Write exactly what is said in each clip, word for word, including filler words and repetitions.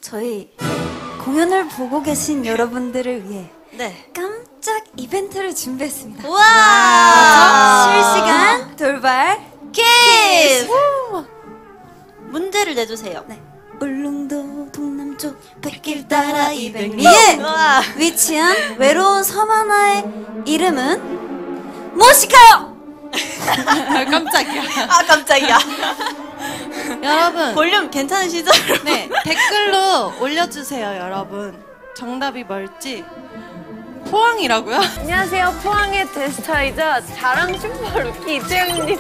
저희 공연을 보고 계신 여러분들을 위해 네. 깜짝 이벤트를 준비했습니다. 우와! 실시간 돌발 퀴즈! 문제를 내주세요. 네. 울릉도 동남쪽 백길 따라 이백 리 예! 우와. 위치한 외로운 섬 하나의 이름은 무엇일까요? 아, 깜짝이야. 아 깜짝이야. 여러분, 볼륨 괜찮으시죠? 네, 댓글로 올려주세요, 여러분. 정답이 뭘지. 포항이라고요? 안녕하세요. 포항의 대스타이자 자랑 슈퍼 루키 이채영입니다.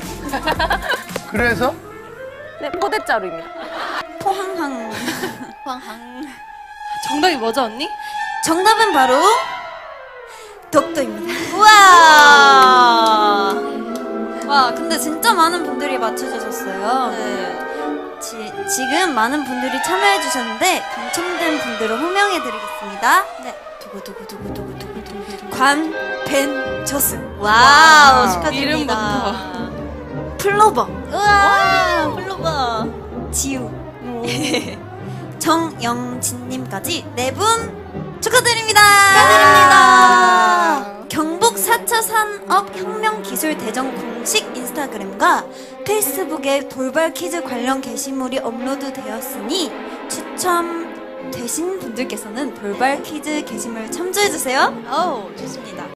그래서? 네, 포대자루입니다. 포항항. 황항. 정답이 뭐죠, 언니? 정답은 바로 독도입니다. 우와! 와, 근데 진짜 많은 분들이 맞춰주셨어요. 네. 지, 지금 많은 분들이 참여해주셨는데 당첨된 분들을 호명해드리겠습니다. 네. 두구두구두구두구두구두구 관벤저스, 와우, 와. 축하드립니다. 플로버, 우와, 플로버. 지우, 정영진님까지 네 분 축하드립니다. 축하드립니다. 경북 사 차 산업혁명기술대전 공식 인스타그램과 페이스북에 돌발 퀴즈 관련 게시물이 업로드되었으니 추첨되신 분들께서는 돌발 퀴즈 게시물 참조해주세요. 오, 좋습니다.